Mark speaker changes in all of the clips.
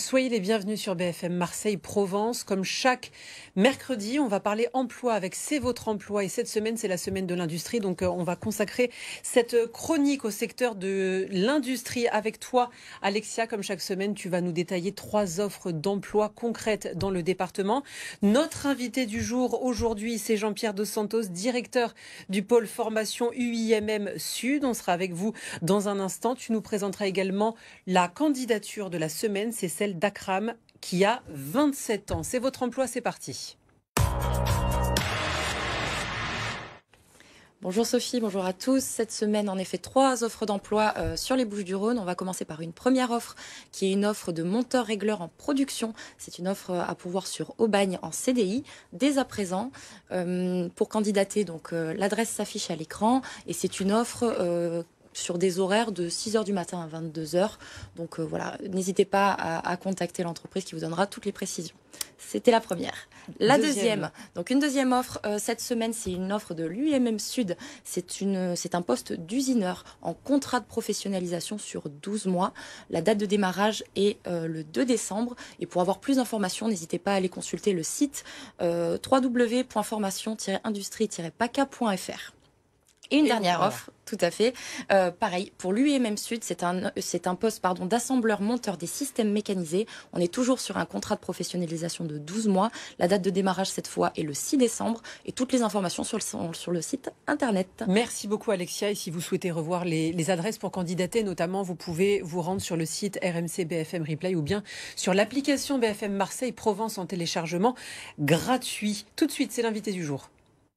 Speaker 1: Soyez les bienvenus sur BFM Marseille Provence. Comme chaque mercredi, on va parler emploi avec C'est votre emploi. Et cette semaine, c'est la semaine de l'industrie. Donc, on va consacrer cette chronique au secteur de l'industrie. Avec toi, Alexia, comme chaque semaine, tu vas nous détailler 3 offres d'emploi concrètes dans le département. Notre invité du jour aujourd'hui, c'est Jean-Pierre Dos Santos, directeur du pôle formation UIMM Sud. On sera avec vous dans un instant. Tu nous présenteras également la candidature de la semaine. C'est celle d'Akram qui a 27 ans. C'est votre emploi, c'est parti.
Speaker 2: Bonjour Sophie, bonjour à tous. Cette semaine, en effet, 3 offres d'emploi sur les Bouches-du-Rhône. On va commencer par une première offre qui est une offre de monteur-régleur en production. C'est une offre à pourvoir sur Aubagne en CDI dès à présent. Pour candidater, donc l'adresse s'affiche à l'écran et c'est une offre sur des horaires de 6h du matin à 22h. Donc voilà, n'hésitez pas à contacter l'entreprise qui vous donnera toutes les précisions. C'était la première. La deuxième, donc une deuxième offre cette semaine, c'est une offre de l'UIMM Sud. C'est un poste d'usineur en contrat de professionnalisation sur 12 mois. La date de démarrage est le 2 décembre. Et pour avoir plus d'informations, n'hésitez pas à aller consulter le site www.formation-industrie-paca.fr. Et une dernière offre, tout à fait. Pareil, pour l'UIMM Sud, c'est un poste d'assembleur monteur des systèmes mécanisés. On est toujours sur un contrat de professionnalisation de 12 mois. La date de démarrage, cette fois, est le 6 décembre. Et toutes les informations sur le site internet.
Speaker 1: Merci beaucoup, Alexia. Et si vous souhaitez revoir les adresses pour candidater, notamment, vous pouvez vous rendre sur le site RMC BFM Replay ou bien sur l'application BFM Marseille Provence en téléchargement gratuit. Tout de suite, c'est l'invité du jour.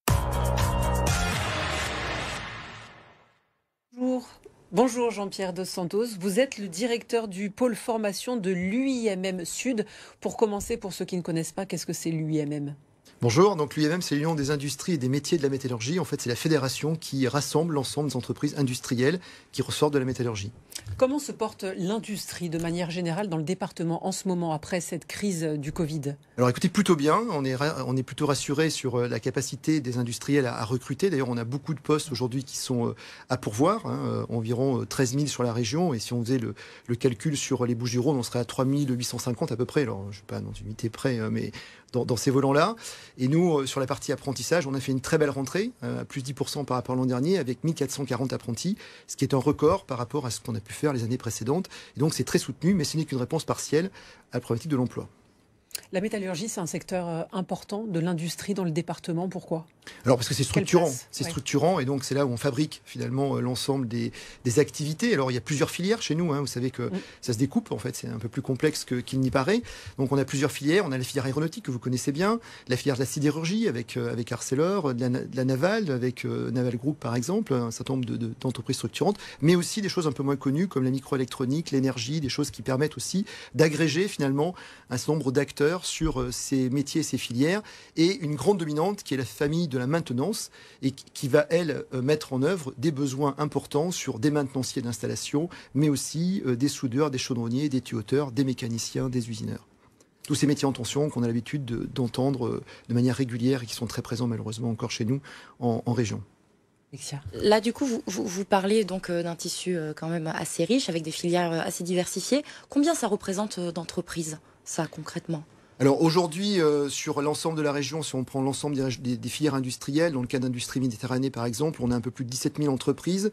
Speaker 1: Bonjour Jean-Pierre Dos Santos, vous êtes le directeur du pôle formation de l'UIMM Sud. Pour commencer, pour ceux qui ne connaissent pas, qu'est-ce que c'est l'UIMM ?
Speaker 3: Bonjour, donc l'UIMM c'est l'Union des industries et des métiers de la métallurgie. En fait, c'est la fédération qui rassemble l'ensemble des entreprises industrielles qui ressortent de la métallurgie.
Speaker 1: Comment se porte l'industrie de manière générale dans le département en ce moment après cette crise du Covid ?
Speaker 3: Alors écoutez, plutôt bien, on est plutôt rassuré sur la capacité des industriels à recruter. D'ailleurs, on a beaucoup de postes aujourd'hui qui sont à pourvoir, environ 13 000 sur la région. Et si on faisait le calcul sur les Bouches-du-Rhône, on serait à 3 850 à peu près. Alors je ne suis pas dans une unité près, mais dans ces volants-là. Et nous, sur la partie apprentissage, on a fait une très belle rentrée, plus 10% par rapport à l'an dernier, avec 1440 apprentis, ce qui est un record par rapport à ce qu'on a pu faire les années précédentes. Et donc c'est très soutenu, mais ce n'est qu'une réponse partielle à la problématique de l'emploi.
Speaker 1: La métallurgie, c'est un secteur important de l'industrie dans le département. Pourquoi ?
Speaker 3: Alors parce que c'est structurant,
Speaker 1: structurant
Speaker 3: et donc c'est là où on fabrique finalement l'ensemble des activités. Alors il y a plusieurs filières chez nous, vous savez que ça se découpe en fait, c'est un peu plus complexe qu'il n'y paraît. Donc on a plusieurs filières, on a la filière aéronautique que vous connaissez bien, la filière de la sidérurgie avec Arcelor, de la navale avec Naval Group par exemple, un certain nombre d'entreprises structurantes, mais aussi des choses un peu moins connues comme la microélectronique, l'énergie, des choses qui permettent aussi d'agréger finalement un certain nombre d'acteurs sur ces métiers et ces filières, et une grande dominante qui est la famille de la maintenance et qui va, elle, mettre en œuvre des besoins importants sur des maintenanciers d'installation, mais aussi des soudeurs, des chaudronniers, des tuyauteurs, des mécaniciens, des usineurs. Tous ces métiers en tension qu'on a l'habitude d'entendre de manière régulière et qui sont très présents malheureusement encore chez nous en région.
Speaker 2: Là, du coup, vous parlez donc d'un tissu quand même assez riche, avec des filières assez diversifiées. Combien ça représente d'entreprises, ça, concrètement ?
Speaker 3: Alors aujourd'hui, sur l'ensemble de la région, si on prend l'ensemble des filières industrielles, dans le cas d'Industrie Méditerranée par exemple, on a un peu plus de 17 000 entreprises,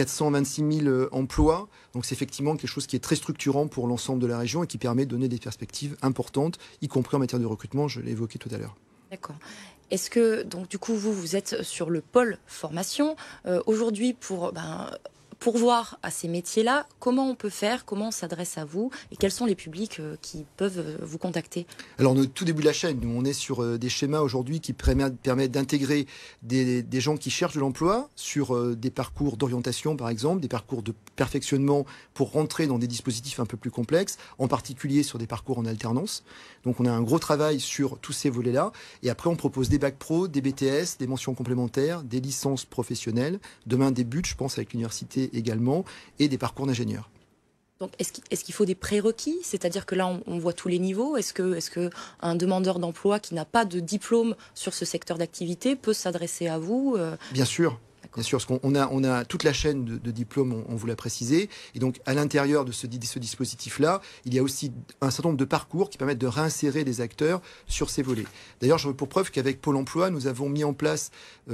Speaker 3: 426 000 emplois. Donc c'est effectivement quelque chose qui est très structurant pour l'ensemble de la région et qui permet de donner des perspectives importantes, y compris en matière de recrutement, je l'ai évoqué tout à l'heure.
Speaker 2: D'accord. Est-ce que, donc du coup, vous êtes sur le pôle formation. Aujourd'hui, pour pourvoir à ces métiers-là, comment on peut faire, comment on s'adresse à vous et quels sont les publics qui peuvent vous contacter ?
Speaker 3: Alors, au tout début de la chaîne, nous, on est sur des schémas aujourd'hui qui permettent d'intégrer des gens qui cherchent de l'emploi sur des parcours d'orientation, par exemple, des parcours de perfectionnement pour rentrer dans des dispositifs un peu plus complexes, en particulier sur des parcours en alternance. Donc, on a un gros travail sur tous ces volets-là. Et après, on propose des bacs pro, des BTS, des mentions complémentaires, des licences professionnelles. Demain, des buts, je pense, avec l'université également, et des parcours d'ingénieurs.
Speaker 2: Donc, est-ce qu'il faut des prérequis ? C'est-à-dire que là, on voit tous les niveaux. Est-ce que un demandeur d'emploi qui n'a pas de diplôme sur ce secteur d'activité peut s'adresser à vous ?
Speaker 3: Bien sûr. Bien sûr, parce qu'on a toute la chaîne de diplômes, on vous l'a précisé. Et donc, à l'intérieur de ce dispositif-là, il y a aussi un certain nombre de parcours qui permettent de réinsérer les acteurs sur ces volets. D'ailleurs, je veux pour preuve qu'avec Pôle emploi, nous avons mis en place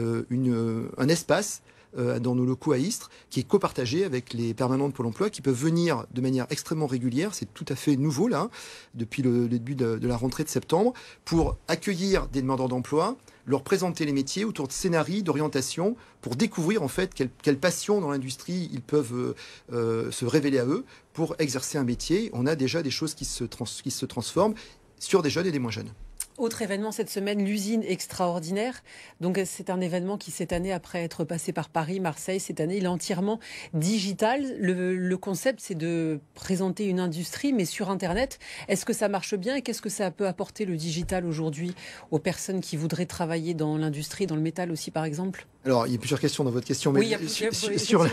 Speaker 3: un espace dans nos locaux à Istres, qui est copartagé avec les permanents de Pôle emploi, qui peuvent venir de manière extrêmement régulière, c'est tout à fait nouveau là, depuis le début de la rentrée de septembre, pour accueillir des demandeurs d'emploi, leur présenter les métiers autour de scénarios, d'orientation, pour découvrir en fait quelle passion dans l'industrie ils peuvent se révéler à eux pour exercer un métier. On a déjà des choses qui se transforment sur des jeunes et des moins jeunes.
Speaker 1: Autre événement cette semaine, l'usine extraordinaire. Donc c'est un événement qui cette année, après être passé par Paris, Marseille, cette année, il est entièrement digital. Le concept, c'est de présenter une industrie, mais sur Internet. Est-ce que ça marche bien et qu'est-ce que ça peut apporter le digital aujourd'hui aux personnes qui voudraient travailler dans l'industrie, dans le métal aussi par exemple ?
Speaker 3: Alors, il y a plusieurs questions dans votre question. Mais
Speaker 1: oui, il y a plusieurs questions.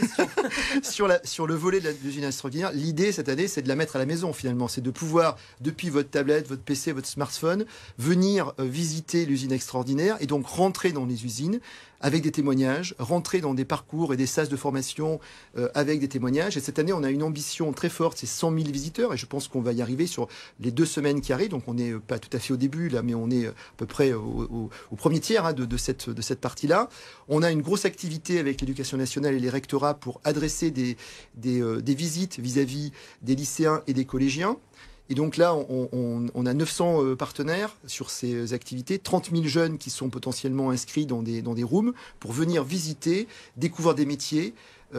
Speaker 3: Sur le volet de l'usine extraordinaire, l'idée cette année, c'est de la mettre à la maison finalement. C'est de pouvoir, depuis votre tablette, votre PC, votre smartphone, venir visiter l'usine extraordinaire et donc rentrer dans les usines avec des témoignages, rentrer dans des parcours et des sas de formation avec des témoignages. Et cette année, on a une ambition très forte, c'est 100 000 visiteurs et je pense qu'on va y arriver sur les 2 semaines qui arrivent. Donc on n'est pas tout à fait au début là, mais on est à peu près au premier tiers de cette partie-là. On a une grosse activité avec l'éducation nationale et les rectorats pour adresser des visites vis-à-vis des lycéens et des collégiens. Et donc là, on a 900 partenaires sur ces activités, 30 000 jeunes qui sont potentiellement inscrits dans des rooms pour venir visiter, découvrir des métiers,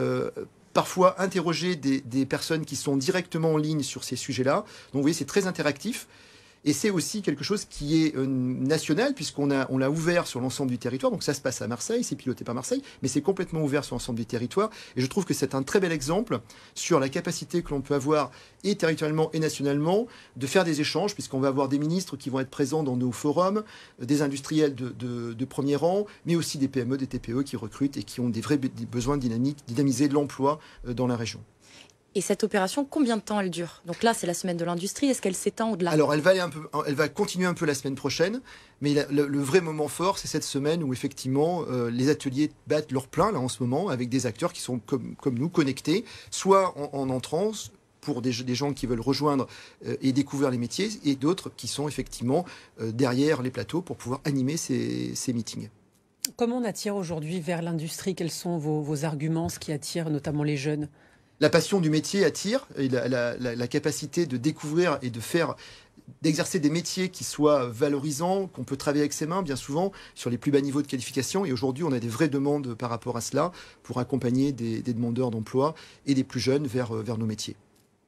Speaker 3: parfois interroger des personnes qui sont directement en ligne sur ces sujets-là. Donc vous voyez, c'est très interactif. Et c'est aussi quelque chose qui est national, puisqu'on l'a ouvert sur l'ensemble du territoire. Donc ça se passe à Marseille, c'est piloté par Marseille, mais c'est complètement ouvert sur l'ensemble du territoire. Et je trouve que c'est un très bel exemple sur la capacité que l'on peut avoir, et territorialement et nationalement, de faire des échanges, puisqu'on va avoir des ministres qui vont être présents dans nos forums, des industriels de premier rang, mais aussi des PME, des TPE qui recrutent et qui ont des vrais besoins de dynamiser l'emploi dans la région.
Speaker 2: Et cette opération, combien de temps elle dure ? Donc là, c'est la semaine de l'industrie. Est-ce qu'elle s'étend au-delà ?
Speaker 3: Alors, elle va continuer un peu la semaine prochaine, mais le vrai moment fort, c'est cette semaine où effectivement les ateliers battent leur plein là en ce moment avec des acteurs qui sont comme nous connectés, soit en entrant pour des gens qui veulent rejoindre et découvrir les métiers, et d'autres qui sont effectivement derrière les plateaux pour pouvoir animer ces meetings.
Speaker 1: Comment on attire aujourd'hui vers l'industrie ? Quels sont vos arguments, ce qui attire notamment les jeunes ?
Speaker 3: La passion du métier attire, et la capacité de découvrir et d'exercer des métiers qui soient valorisants, qu'on peut travailler avec ses mains, bien souvent, sur les plus bas niveaux de qualification. Et aujourd'hui, on a des vraies demandes par rapport à cela pour accompagner des demandeurs d'emploi et des plus jeunes vers nos métiers.
Speaker 1: Alexia ?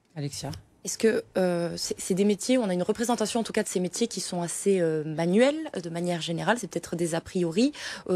Speaker 2: Est-ce que c'est des métiers, on a une représentation en tout cas de ces métiers qui sont assez manuels de manière générale, c'est peut-être des a priori.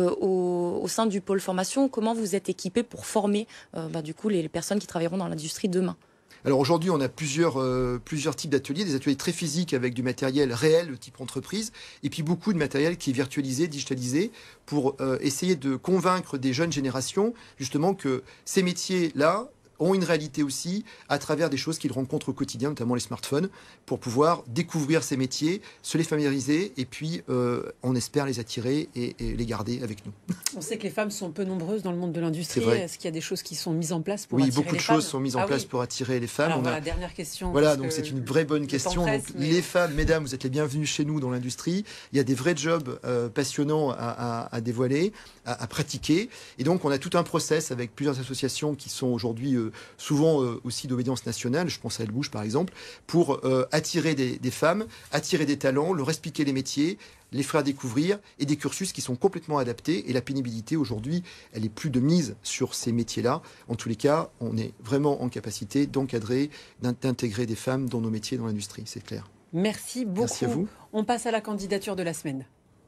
Speaker 2: Au sein du pôle formation, comment vous êtes équipés pour former du coup les personnes qui travailleront dans l'industrie demain ?
Speaker 3: Alors aujourd'hui, on a plusieurs types d'ateliers, des ateliers très physiques avec du matériel réel, le type entreprise, et puis beaucoup de matériel qui est virtualisé, digitalisé, pour essayer de convaincre des jeunes générations justement que ces métiers-là ont une réalité aussi à travers des choses qu'ils rencontrent au quotidien, notamment les smartphones, pour pouvoir découvrir ces métiers, se les familiariser et puis on espère les attirer et les garder avec nous.
Speaker 1: On sait que les femmes sont peu nombreuses dans le monde de l'industrie. Est-ce qu'il y a des choses qui sont mises en place pour attirer les femmes ?
Speaker 3: Oui, beaucoup de choses sont mises en place pour attirer les femmes.
Speaker 1: Alors voilà, dernière question.
Speaker 3: Voilà, donc c'est une vraie bonne question. Donc, les femmes, mesdames, vous êtes les bienvenues chez nous dans l'industrie. Il y a des vrais jobs passionnants à dévoiler, à pratiquer. Et donc on a tout un process avec plusieurs associations qui sont aujourd'hui souvent aussi d'obédience nationale, je pense à Elle Bouge par exemple, pour attirer des femmes, attirer des talents, leur expliquer les métiers, les faire découvrir, et des cursus qui sont complètement adaptés. Et la pénibilité aujourd'hui, elle est plus de mise sur ces métiers-là. En tous les cas, on est vraiment en capacité d'encadrer, d'intégrer des femmes dans nos métiers, dans l'industrie, c'est clair.
Speaker 1: Merci beaucoup.
Speaker 3: Merci à vous.
Speaker 1: On passe à la candidature de la semaine.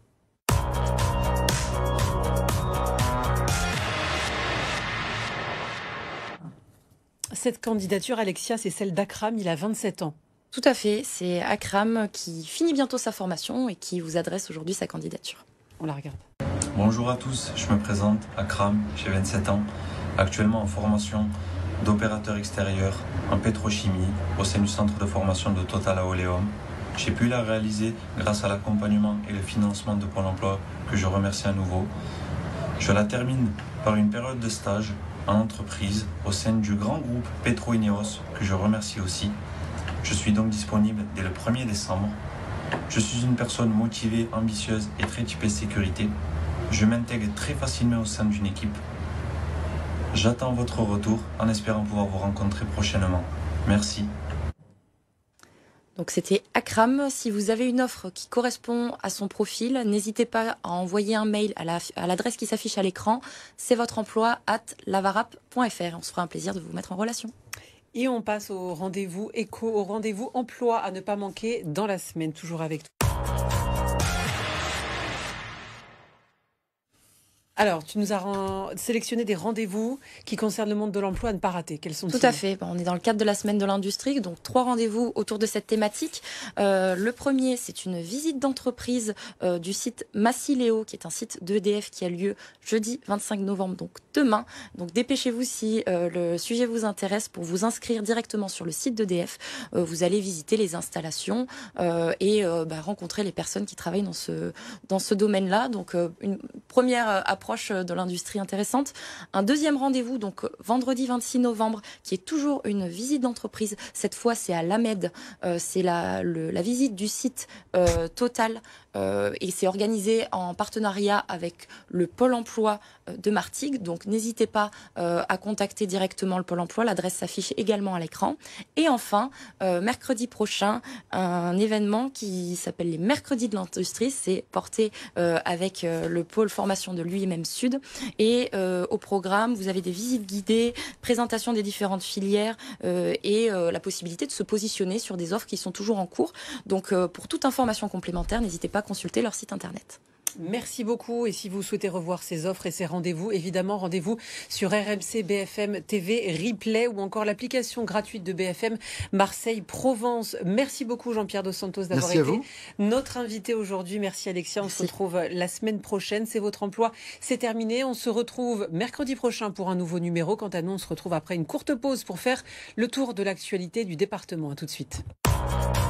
Speaker 1: Cette candidature, Alexia, c'est celle d'Akram, il a 27 ans.
Speaker 2: Tout à fait, c'est Akram qui finit bientôt sa formation et qui vous adresse aujourd'hui sa candidature.
Speaker 1: On la regarde.
Speaker 4: Bonjour à tous, je me présente, Akram, j'ai 27 ans, actuellement en formation d'opérateur extérieur en pétrochimie au sein du centre de formation de Total à Oleum. J'ai pu la réaliser grâce à l'accompagnement et le financement de Pôle emploi que je remercie à nouveau. Je la termine par une période de stage en entreprise au sein du grand groupe Petro-Ineos, que je remercie aussi. Je suis donc disponible dès le 1er décembre. Je suis une personne motivée, ambitieuse et très typée sécurité. Je m'intègre très facilement au sein d'une équipe. J'attends votre retour en espérant pouvoir vous rencontrer prochainement. Merci.
Speaker 2: Donc c'était Akram. Si vous avez une offre qui correspond à son profil, n'hésitez pas à envoyer un mail à l'adresse qui s'affiche à l'écran. C'est votre emploi@lavarap.fr. On se fera un plaisir de vous mettre en relation.
Speaker 1: Et on passe au rendez-vous éco, au rendez-vous emploi à ne pas manquer dans la semaine, toujours avec toi. Alors, tu nous as sélectionné des rendez-vous qui concernent le monde de l'emploi à ne pas rater. Quels sont-ils ?
Speaker 2: Tout à fait. On est dans le cadre de la semaine de l'industrie, donc 3 rendez-vous autour de cette thématique. Le premier, c'est une visite d'entreprise du site Massileo, qui est un site d'EDF qui a lieu jeudi 25 novembre, donc demain. Donc dépêchez-vous si le sujet vous intéresse pour vous inscrire directement sur le site d'EDF. Vous allez visiter les installations et rencontrer les personnes qui travaillent dans ce domaine-là. Donc une première approche de l'industrie intéressante. Un deuxième rendez-vous, donc vendredi 26 novembre, qui est toujours une visite d'entreprise. Cette fois, c'est à l'AMED. C'est la visite du site Total. Et c'est organisé en partenariat avec le Pôle emploi de Martigues. Donc n'hésitez pas à contacter directement le Pôle emploi. L'adresse s'affiche également à l'écran. Et enfin, mercredi prochain, un événement qui s'appelle les Mercredis de l'industrie. C'est porté avec le Pôle formation de l'UIMM Sud. Et au programme, vous avez des visites guidées, présentation des différentes filières et la possibilité de se positionner sur des offres qui sont toujours en cours. Donc pour toute information complémentaire, n'hésitez pas à consulter leur site internet.
Speaker 1: Merci beaucoup. Et si vous souhaitez revoir ces offres et ces rendez-vous, évidemment, rendez-vous sur RMC BFM TV Replay ou encore l'application gratuite de BFM Marseille Provence. Merci beaucoup Jean-Pierre Dos Santos d'avoir été notre invité aujourd'hui. Merci Alexia. On se retrouve la semaine prochaine. C'est votre emploi. C'est terminé. On se retrouve mercredi prochain pour un nouveau numéro. Quant à nous, on se retrouve après une courte pause pour faire le tour de l'actualité du département. À tout de suite.